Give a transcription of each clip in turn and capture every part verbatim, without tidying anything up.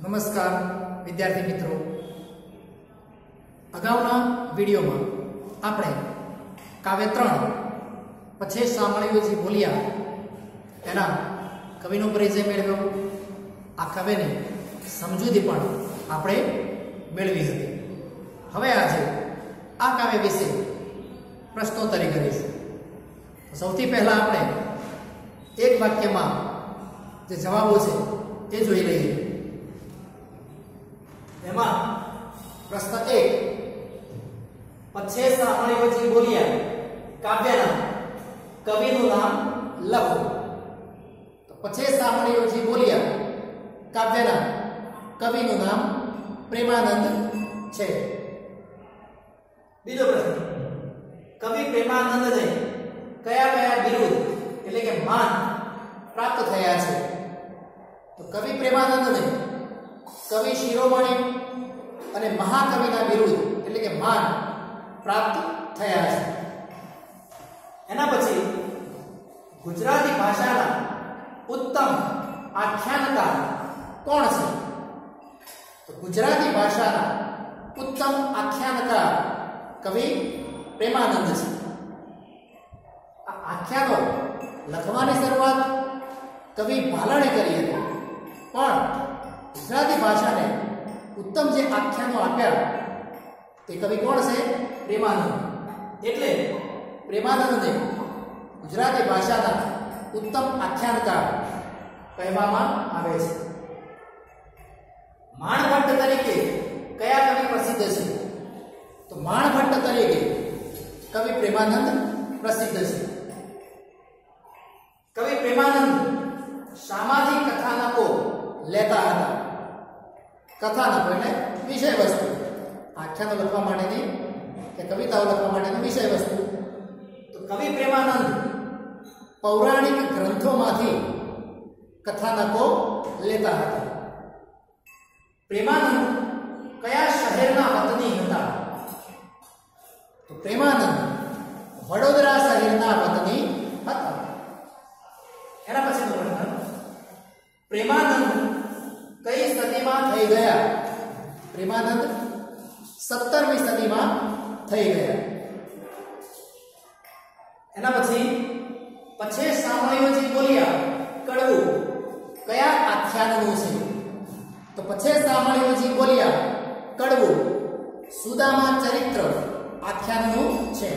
नमस्कार विद्यार्थी मित्रों, अगाउना विडियोमां आपणे काव्य त्रण पछे सामळियोजी बोल्या एना कविनो परिचय मेळव्यो। आ काव्यनी समजूती पण आपणे मेळवी हती। हवे आजे आ काव्य विषे प्रश्नोत्तरी करीशुं। सौथी पहेला आपणे एक वाक्यमां जे जवाबो छे ते जोई लईए। एमां प्रश्न एक, पछे सामळियोजी बोल्या काव्यना कविनुं नाम लखो। तो पछे सामळियोजी बोल्या काव्यना कविनुं नाम प्रेमानंद छे। बीजो प्रश्न, कवि प्रेमानंदने कया कया बिरुद એટલે કે માન પ્રાપ્ત થયા છે? તો કવિ પ્રેમાનંદને कवि शिरोमणि અને મહાકવિના બિરુદ એટલે કે માન પ્રાપ્ત થયા છે। એના પછી ગુજરાતી ભાષાના ઉત્તમ આખ્યાનકાર કોણ છે? તો ગુજરાતી ભાષાના ઉત્તમ આખ્યાનકાર કવિ પ્રેમાનંદ છે। આ આખ્યાનો લખવાની શરૂઆત કવિ ભાલણે કરી હતી, પણ गुजराती भाषा ने उत्तम जे आख्यानो आप्या ते कवि कोण छे? प्रेमानंद। एटले प्रेमानंद ने गुजराती भाषाना उत्तम आख्यानकार कहेवामां आवे छे। माणभट्ट तरीके कया कवि प्रसिद्ध छे? तो माणभट्ट तरीके कवि प्रेमानंद प्रसिद्ध छे। कवि प्रेमानंद सामाजिक कथानको लेता हता। कथानक એટલે વિષય વસ્તુ, આખ્યાનો લખવા માટેની કે કવિતાઓ લખવા માટેની વિષય વસ્તુ। તો કવિ પ્રેમાનંદ પૌરાણિક ગ્રંથોમાંથી કથાનકો લેતા હતા। પ્રેમાનંદ કયા શહેરના વતની હતા? તો પ્રેમાનંદ વડોદરા શહેરના વતની હતા। એના પછીનો પ્રશ્ન, प्रेमानंद कई सदी में थई गया? प्रेमानंद सत्तरमी सदी में थई गया। एना पछी पछे सामळियोजी बोल्या कड़वू कया आख्याननुं छे? तो पछे सामळियोजी बोल्या कड़वू सुदामा चरित्र आख्याननुं छे।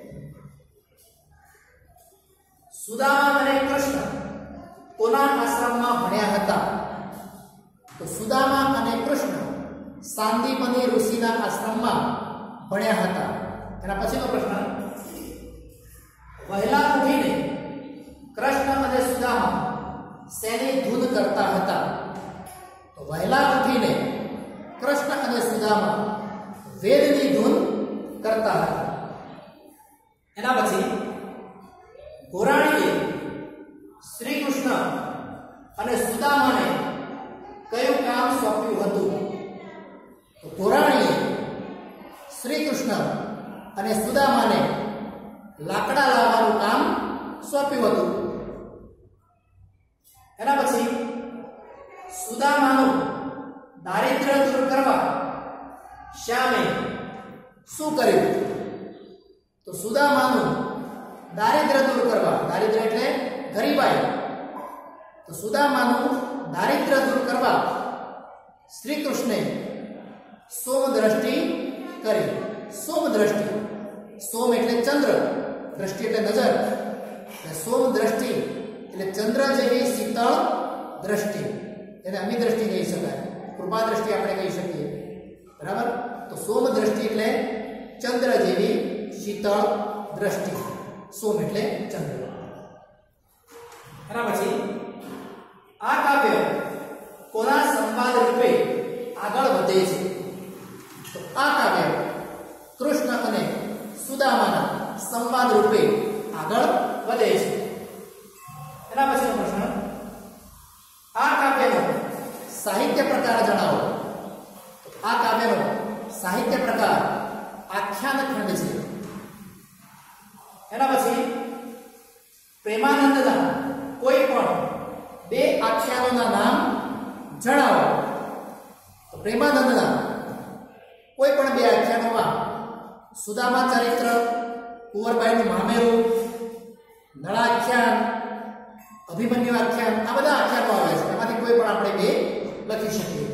सुदामा अने कृष्ण कोना आश्रम में भण्या हता? तो सुदामा अने कृष्ण सांदीपनी ऋषिना आश्रम में भण्या हता। एना पछीनो प्रश्न, वहेला उठीने कृष्ण अने सुदामा शेनी धून करता हता? तो वहेला उठीने कृष्ण अने सुदामा वेदनी धून करता हता। एना पछी गोराणीए श्री कृष्ण अने सुदामाने कयुं काम सौंप्युं हतुं? तो गोराणीए श्री कृष्ण अने सुदामाने लाकड़ा लाववानुं काम सौंप्युं हतुं। एना पछी सुदामानुं दारिद्र्य दूर करवा श्यामे शुं कर्युं? तो सुदामानुं दारिद्र्य दूर करवा, दारिद्र्य एटले गरीबाई, तो सुदामानुं दारिद्र्य दूर करवा श्री कृष्णे सोम दृष्टि करी। सोम दृष्टि, सोम एटले चंद्र, दृष्टि एटले नजर, सोम दृष्टि एटले चंद्र जेवी शीतल दृष्टि, एने अमी दृष्टि कही शकाय, कृपा दृष्टि आपणे कही शकीए, बराबर। तो सोम दृष्टि एटले चंद्र जेवी शीतल दृष्टि, सोम एटले चंद्र। एना पछी आ काव्य कोना संवाद रूपे आगळ वधे छे? तो आ काव्य कृष्ण अने सुदामाना संवाद रूपे आगळ वधे छे। एना पछीनो प्रश्न, आ काव्यनो साहित्य प्रकार जणावो। तो आ काव्यनो साहित्य प्रकार आख्यान खंड छे। एना पछी प्रेमानंदना कोई पण बे आख्यानोना नाम जणावो। પ્રેમાનંદના કોઈ પણ બે આખ્યાનોમાં સુદામા ચરિત્ર, કુંવરબાઈનું મામેરું, નળાખ્યાન, અભિમન્યુ આખ્યાન, આ બધા આખ્યાનો આવે છે. એમાંથી કોઈ પણ આપણે બે લખી શકીએ.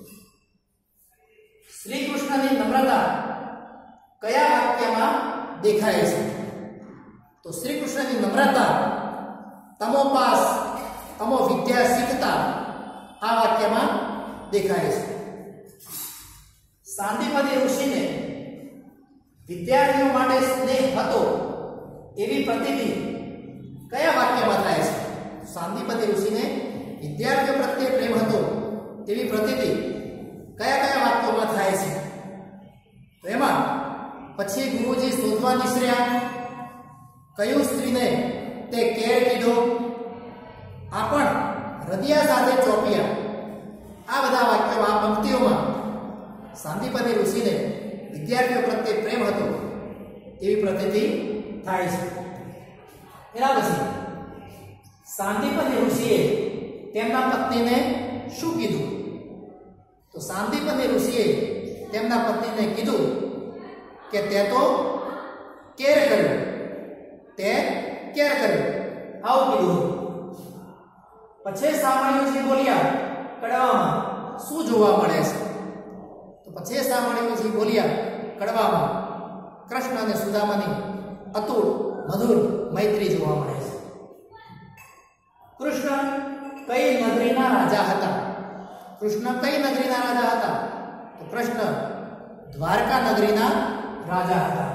શ્રી કૃષ્ણની નમ્રતા કયા વાક્યમાં દેખાય છે? તો શ્રી કૃષ્ણની નમ્રતા તમોપાસ તમો વિદ્યા શીખતા આ વાક્યમાં દેખાય છે. સાંદીપની ઋષિને વિદ્યાર્થીઓ માટે સ્નેહ હતો એવી પ્રતીતિ કયા વાક્યમાં થાય છે? સાંદીપની ઋષિને વિદ્યાર્થીઓ પ્રત્યે પ્રેમ હતો એવી પ્રતીતિ કયા કયા વાક્યોમાં થાય છે? તો એમાં પછી ગુરુજી શોધવા નિસર્યા, કયું સ્ત્રીને તે કેર કીધો, આ પણ હૃદયા સાથે ચોપ્યા. આ બધા વાક્યો, આ પંક્તિઓમાં સાંદીપની ઋષિને વિદ્યાર્થીઓ પ્રત્યે પ્રેમ હતો એવી પ્રતીતિ થાય છે. એના પછી સાંદીપની ઋષિએ તેમના પત્નીને શું કીધું? તો સાંદીપની ઋષિએ તેમના પત્નીને કીધું કે તે તો કેર કર્યું, તે કેર કર્યું, આવું કીધું. પછી સામાન્યજી બોલ્યા, કડવામાં શું જોવા મળે છે? તો પછી સામાન્યજી બોલ્યા, કડવામાં કૃષ્ણ અને સુદામાની અતુલ મધુર મૈત્રી જોવા મળે છે. કૃષ્ણ કઈ નગરીના રાજા હતા? કૃષ્ણ કઈ નગરીના રાજા હતા? તો કૃષ્ણ દ્વારકા નગરીના રાજા હતા.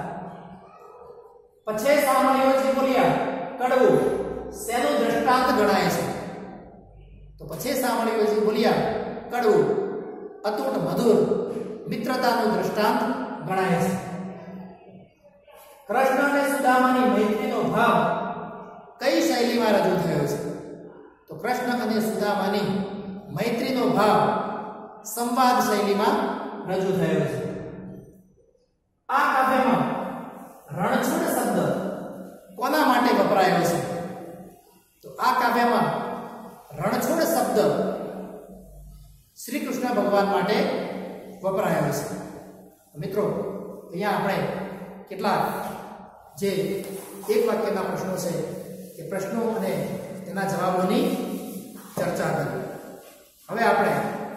પછી સામાન્યજી બોલ્યા, કડવું શેનું દ્રષ્ટાંત ગણાય છે? તો પછી સામાન્યજી બોલ્યા, કડવું અતૂટ મધુર મિત્રતાનું દ્રષ્ટાંત ગણાય છે. કૃષ્ણ અને સુદામાની મૈત્રીનો ભાવ કઈ શૈલીમાં રજૂ થયો છે? તો કૃષ્ણ અને સુદામાની મૈત્રીનો ભાવ સંવાદ શૈલીમાં રજૂ થયો છે. આ કાવ્યમાં રણછોડ શબ્દ કોના માટે વપરાયો છે? તો આ કાવ્યમાં રણછોડ શબ્દ શ્રી કૃષ્ણ ભગવાન માટે વપરાયો છે. મિત્રો, અહીંયા આપણે કેટલાક જે એક વાક્યના પ્રશ્નો છે એ પ્રશ્નો અને તેના જવાબોની ચર્ચા કરી. હવે આપણે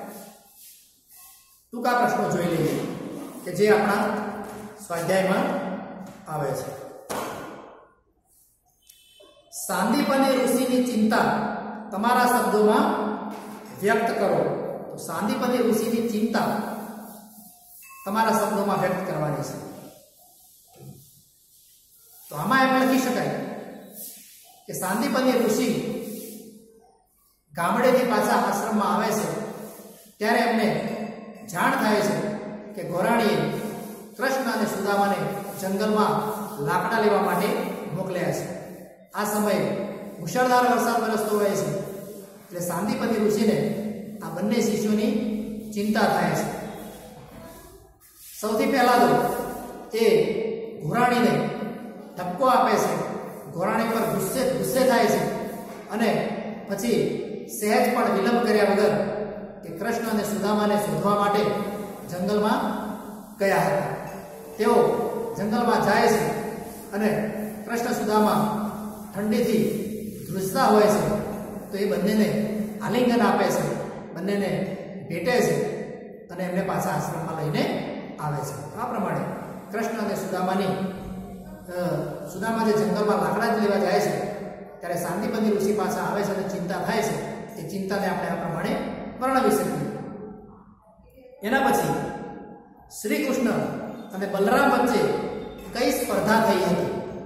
ટૂંકા પ્રશ્નો જોઈ લઈએ કે જે આપણા સ્વાધ્યાયમાં આવે છે. સાંદીપની ઋષિની ચિંતા તમારા શબ્દોમાં વ્યક્ત કરો. તો સાંદીપની ઋષિની ચિંતા તમારા શબ્દોમાં વ્યક્ત કરવાની છે. તો આમાં એમ લખી શકાય કે સાંદીપની ઋષિ ગામડેથી પાછા આશ્રમમાં આવે છે ત્યારે એમને જાણ થાય છે કે ગોરાણીએ કૃષ્ણ અને સુદામાને જંગલમાં લાકડા લેવા માટે મોકલ્યા છે. આ સમયે મુશળધાર વરસાદ વરસતો હોય છે એટલે સાંદીપની ઋષિને આ બંને શિષ્યોની ચિંતા થાય છે. સૌથી પહેલા તો એ ઘોરાણીને ઠપકો આપે છે, ઘોરાણી પર ગુસ્સે ગુસ્સે થાય છે અને પછી સહેજ પણ વિલંબ કર્યા વગર કે કૃષ્ણ અને સુદામાને શોધવા માટે જંગલમાં ગયા હતા. તેઓ જંગલમાં જાય છે અને કૃષ્ણ સુદામા ઠંડીથી ધ્રુજતા હોય છે તો એ બંનેને આલિંગન આપે છે, બંનેને ભેટે છે અને એમને પાછા આશ્રમમાં લઈને આવે છે. આ પ્રમાણે કૃષ્ણ અને સુદામાની સુદામા જે જંગલમાં લાકડા જ લેવા જાય છે ત્યારે સાંદીપની ઋષિ પાછા આવે છે અને ચિંતા થાય છે. એ ચિંતાને આપણે આ પ્રમાણે વર્ણવી શકીએ. એના પછી શ્રી કૃષ્ણ અને બલરામ વચ્ચે કઈ સ્પર્ધા થઈ હતી?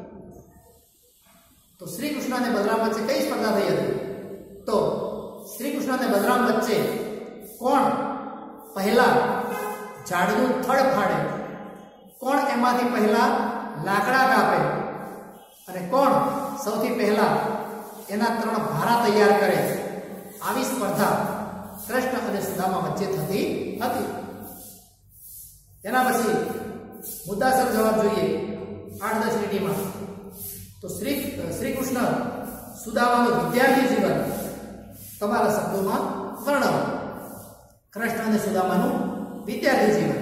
તો શ્રી કૃષ્ણ અને બલરામ વચ્ચે કઈ સ્પર્ધા થઈ હતી? તો શ્રી કૃષ્ણ અને બલરામ વચ્ચે કોણ પહેલા ઝાડનું થડ ફાડે, કોણ એમાંથી પહેલા લાકડા કાપે અને કોણ સૌથી પહેલા એના ત્રણ ભારા તૈયાર કરે, આવી સ્પર્ધા કૃષ્ણ અને સુદામા વચ્ચે થતી હતી. એના પછી મુદ્દાસર જવાબ જોઈએ આઠ દસ લીટીમાં. તો શ્રી શ્રી કૃષ્ણ સુદામાનું વિદ્યાર્થી જીવન તમારા શબ્દોમાં વર્ણવો. કૃષ્ણ અને સુદામાનું વિદ્યાર્થી જીવન.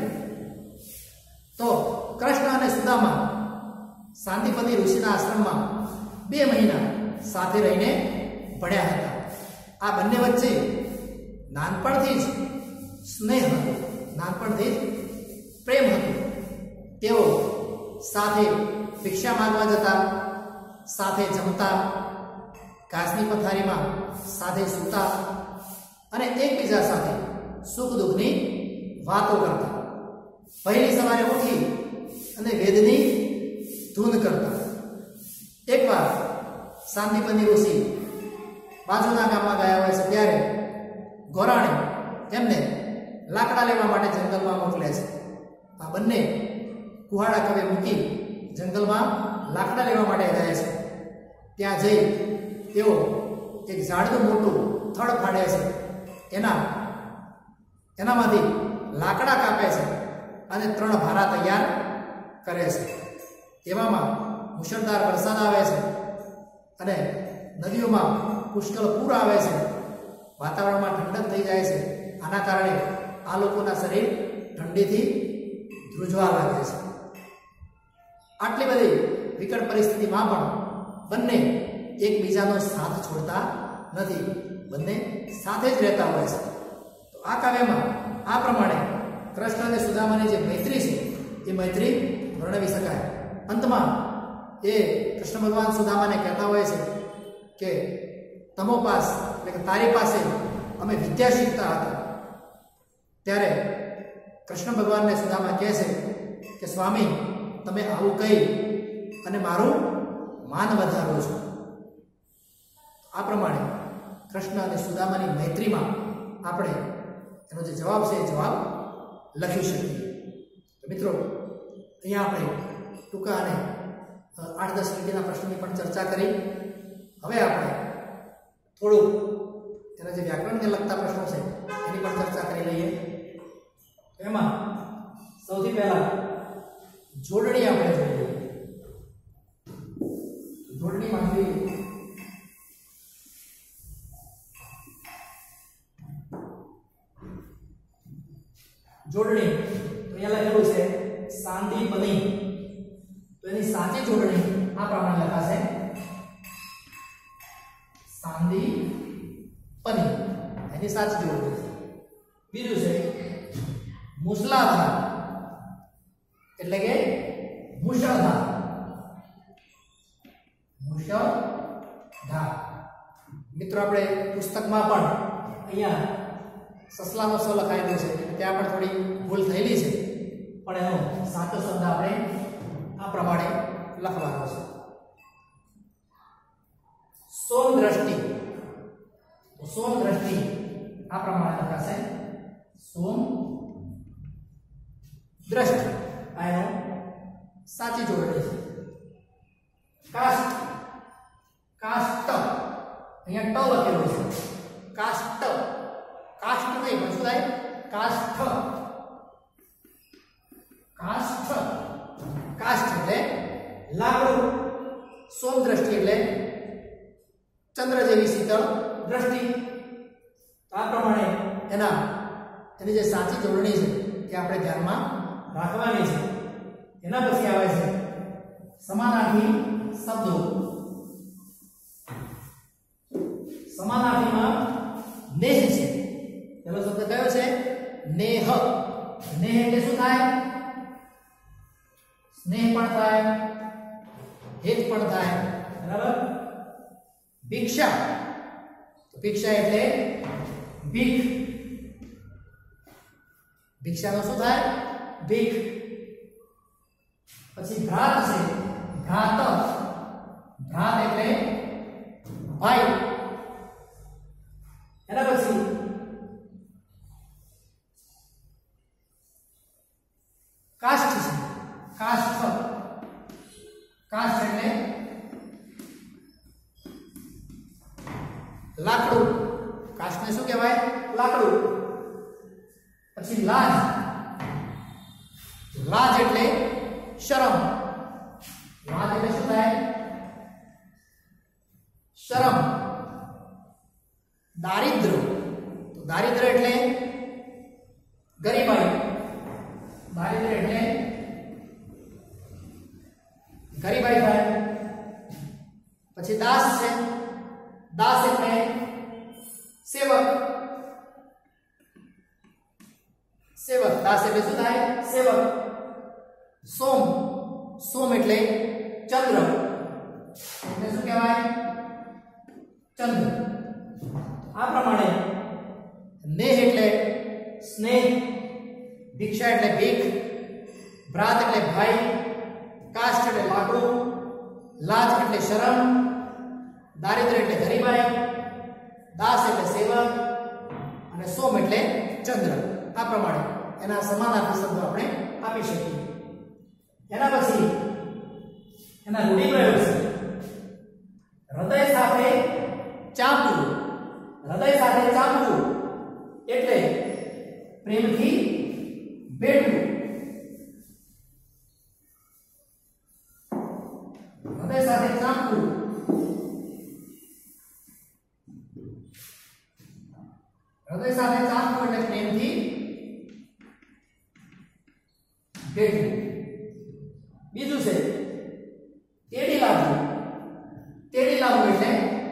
તો કૃષ્ણ અને સુદામા સાંદીપની ઋષિના આશ્રમમાં બે મહિના સાથે રહીને ભણ્યા હતા. આ બંને વચ્ચે નાનપણથી જ સ્નેહ હતો, નાનપણથી જ પ્રેમ હતો. તેઓ સાથે ભિક્ષા માંગવા જતા, સાથે જમતા, ઘાસની પથારીમાં સાથે સૂતા અને એકબીજા સાથે સુખ દુઃખની વાતો કરતા. પહેલી સવારે ઉઠી અને વેદની ધૂન કરતા. એકવાર સાંદીપની ઋષિ બાજુના ગામમાં ગયા હોય છે ત્યારે ગોરાણી તેમને લાકડા લેવા માટે જંગલમાં મોકલે છે. આ બંને કુહાડા કવે મૂકી જંગલમાં લાકડા લેવા માટે જાય છે. ત્યાં જઈ તેઓ એક ઝાડનું મોટું થડ ફાડે છે. એના એનામાંથી લાકડા કાપે છે અને ત્રણ ભારા તૈયાર કરે છે. એવામાં મુશળધાર વરસાદ આવે છે અને નદીઓમાં પુષ્કળ પૂર આવે છે. વાતાવરણમાં ઠંડક થઈ જાય છે. આના કારણે આ લોકોના શરીર ઠંડીથી ધ્રુજવા લાગે છે. આટલી બધી વિકટ પરિસ્થિતિમાં પણ બંને એકબીજાનો સાથ છોડતા નથી. બંને સાથે જ રહેતા હોય છે. તો આ કાવ્યમાં આ પ્રમાણે કૃષ્ણ અને સુદામાની જે મૈત્રી છે એ મૈત્રી વર્ણવી શકાય. અંતમાં એ કૃષ્ણ ભગવાન સુદામાને કહેતા હોય છે કે તમો પાસ એટલે કે તારી પાસે અમે વિદ્યા શીખતા હતા. ત્યારે કૃષ્ણ ભગવાનને સુદામા કહે છે કે સ્વામી, તમે આવું કહી અને મારું માન વધારો છો. આ પ્રમાણે કૃષ્ણ અને સુદામાની મૈત્રીમાં આપણે એનો જે જવાબ છે એ જવાબ લખી શકીએ. તો મિત્રો, અહીંયા આપણે ટૂંકા અને આઠ દસ મિનિટના પ્રશ્નની પણ ચર્ચા કરી. હવે આપણે થોડુંક તેના જે વ્યાકરણને લગતા પ્રશ્નો છે એની પણ ચર્ચા કરી લઈએ. એમાં સૌથી પહેલા જોડણી આપણે જોઈએ. જોડણીમાં જોઈએ જોડણી તો અહીંયા લખેલું છે સાંદીપની. તો એની સાચી જોડણી આ પ્રમાણે લખાશે સાંદીપની. એની સાચી જોડણી. બીજું છે મુસલાધાર એટલે કે મુશળધાર. મુશળધાર મિત્રો, આપણે પુસ્તકમાં પણ અહીંયા સસલાનો સ લખાયેલો છે, ત્યાં પણ થોડી ભૂલ થયેલી છે, પણ એનો સાચો શબ્દ આપણે આ પ્રમાણે લખવાનો છે. સોમ દ્રષ્ટિ. તો સોમ દ્રષ્ટિ આ પ્રમાણે લખાશે સોમ દ્રષ્ટિ. આ એનો સાચી જોડણી છે. કાષ્ટ. કાષ્ટ અહીંયા ટ લખેલું છે. કાષ્ટ. કાષ્ટ નહીં પણ શું થાય? કાષ્ઠ. કાષ્ઠ. કાષ્ઠ એટલે લાકડું. સોમ દ્રષ્ટિ એટલે ચંદ્ર જેવી શીતળ દ્રષ્ટિ. આ પ્રમાણે એના એની જે સાચી જોડણી છે એ આપણે ધ્યાનમાં રાખવાની છે. એના પછી આવે છે સમાનાર્થી શબ્દો. સમાનાર્થીમાં નેહ છે. પહેલો શબ્દ કયો છે? નેહ. નેહ એટલે શું થાય? સ્નેહ પણ થાય, હેત પણ થાય. બરાબર. ભિક્ષા. તો ભિક્ષા એટલે ભીખ. ભિક્ષાનો શું થાય? ભીખ. પછી ભ્રાત છે. ભ્રાત. ભ્રાત એટલે ભાઈ. એના પછી કાષ્ઠ છે. કાષ્ઠ. કાષ્ઠ એટલે લાકડું. કાષ્ઠને શું કહેવાય? લાકડું. પછી લાજ. લાજ એટલે શરમ. લાજ એટલે શું થાય? શરમ. દારિદ્ર. તો દારિદ્ર એટલે ગરીબાઈ. પછી દાસ છે, દાસ એટલે સેવક, સેવક દાસ એટલે શું થાય? સેવક. સોમ, સોમ એટલે ચંદ્ર, એટલે શું કહેવાય? ચંદ્ર. આ પ્રમાણે નેહ એટલે સ્નેહ, ભિક્ષા એટલે ભીખ, ભ્રાત એટલે ભાઈ, કાષ્ઠ એટલે લાકડું, લાજ એટલે શરમ, દારિદ્ર એટલે ગરીબાઈ, દાસ એટલે સેવક અને સોમ એટલે ચંદ્ર. આ પ્રમાણે એના સમાનાર્થી શબ્દો આપણે આપી શકીએ. એના પછી એના રૂઢિપ્રયોગ છે. હૃદય સાથે ચાંપવું, હૃદય સાથે ચાંપવું એટલે પ્રેમથી ભેટવું. હૃદય સાથે ચાંપવું હૃદય સાથે ચાંપવું એટલે પ્રેમથી ભેટવું. બીજું છે તેડી લાવવું, તેડી લાવવું એટલે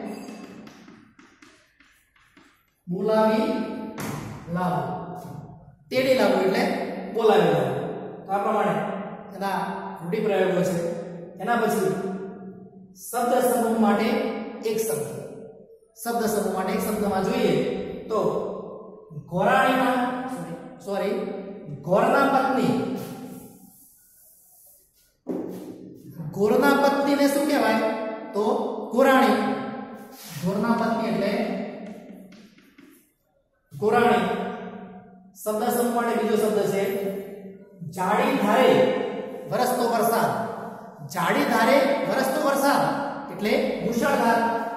બોલાવી લાવવું, તેડી લાવવું એટલે બોલાવી લાવવું. તો આ પ્રમાણે એના રૂઢિપ્રયોગો છે. એના પછી શબ્દ સમૂહ માટે એક શબ્દ, શબ્દ સમૂહ માટે એક શબ્દમાં જોઈએ તો ઘોરાણીના સોરી સોરી ઘોરના પત્ની, ઘોરના પત્નીને શું કહેવાય? તો ઘોરાણી. ઘોરના પત્ની એટલે ઘોરાણી. શબ્દ સમૂહ માટે બીજો શબ્દ છે જાડી ધારે વરસતો વરસાદ, જાડી ધારે વરસતો વરસાદ એટલે મુશળધાર,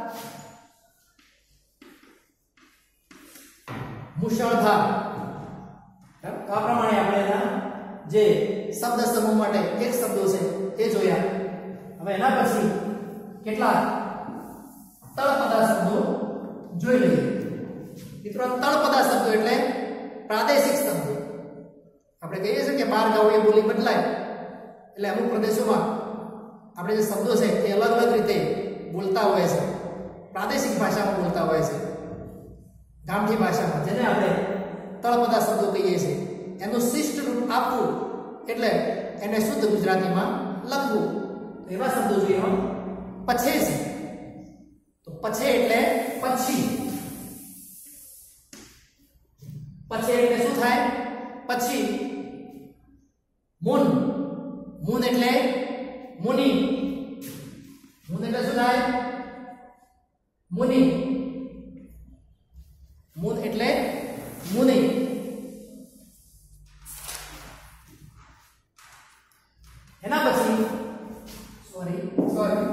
મુશળધાર. આ પ્રમાણે આપણે એના જે શબ્દ સમૂહ માટે એક શબ્દો છે તે જોયા. હવે એના પછી કેટલા તળપદા શબ્દો જોઈ લઈએ. મિત્રો, તળપદા શબ્દો એટલે પ્રાદેશિક શબ્દો. આપણે કહીએ છીએ કે બાર ગાઉએ બોલી બદલાય એટલે અમુક પ્રદેશોમાં આપણે જે શબ્દો છે તે અલગ અલગ રીતે બોલતા હોય છે, પ્રાદેશિક ભાષામાં બોલતા હોય છે, ગામઠી ભાષામાં, જેને આપણે તળપદા શબ્દો કહીએ છીએ. એનું શિષ્ટ રૂપ આપવું એટલે એને શુદ્ધ ગુજરાતીમાં લખવું. તો એવા શબ્દો જોઈએ. પછે છે તો પછે એટલે પછી, પછે એટલે શું થાય? પછી. મુન, મુન એટલે મુનિ, મુન એટલે શું થાય? મુનિ, મુન એટલે મુનિ. એના પછી સોરી સોરી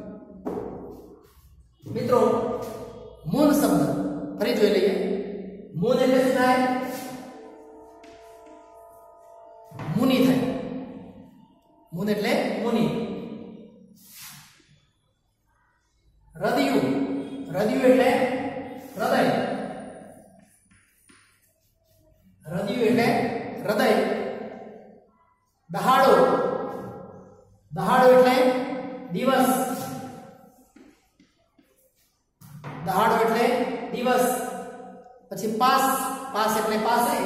મિત્રો, મુન શબ્દ ફરી જોઈ લઈએ. મુન એટલે શું થાય? મુનિ થાય. મુન એટલે મુનિ. હૃદયું, હૃદયું એટલે હૃદય, હૃદયું એટલે હૃદય. દહાડો, દહાડો એટલે દિવસ, દહાડો એટલે દિવસ. પછી પાસ, પાસ એટલે પાસે,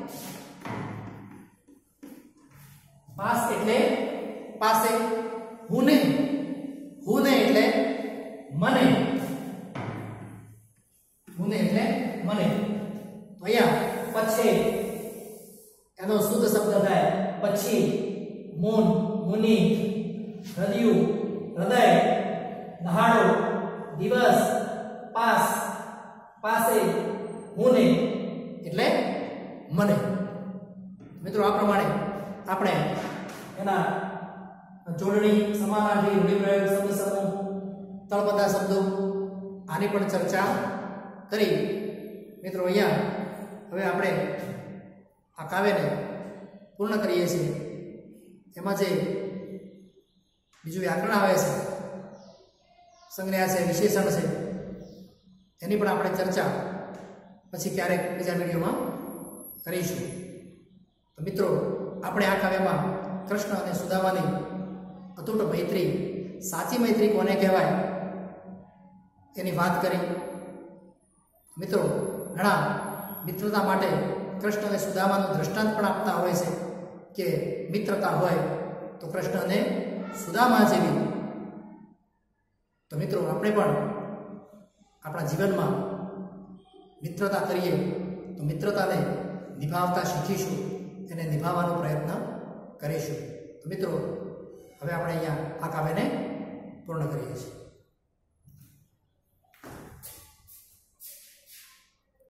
પાસ એટલે પાસે. હુને, હુને એટલે મને, હુને એટલે મને. તો અહીંયા પછી એનો શુદ્ધ શબ્દ થાય પછી. મુન, મુનિ, હૃદયું, હૃદય, દહાડો, દિવસ, પાસ, પાસે, હુને એટલે મને. મિત્રો, આ પ્રમાણે આપણે એના જોડણી, સમાનાર્થી, રૂઢિપ્રયોગ, શબ્દ સમૂહ, તળપદા શબ્દો આની પણ ચર્ચા કરી. મિત્રો, અહીંયા હવે આપણે આ કાવ્યને પૂર્ણ કરીએ છીએ. એમાં જે બીજું વ્યાકરણ આવે છે, સંજ્ઞા છે, વિશેષણ છે, એની પણ આપણે ચર્ચા પછી ક્યારેક બીજા વિડીયોમાં કરીશું. તો મિત્રો, આપણે આ કાવ્યમાં કૃષ્ણ અને સુદામાની અતૂટ મૈત્રી, સાચી મૈત્રી કોને કહેવાય એની વાત કરી. મિત્રો ઘણા મિત્રતા માટે કૃષ્ણ અને સુદામાનું દ્રષ્ટાંત પણ આપતા હોય છે કે મિત્રતા હોય તો કૃષ્ણ અને સુદામા જેવી. તો મિત્રો આપણે પણ આપણા જીવનમાં મિત્રતા કરીએ તો મિત્રતાને નિભાવતા શીખીશું, એને નિભાવવાનો પ્રયત્ન કરીશું. તો મિત્રો હવે આપણે અહીંયા આ કાવ્યને પૂર્ણ કરીએ છીએ.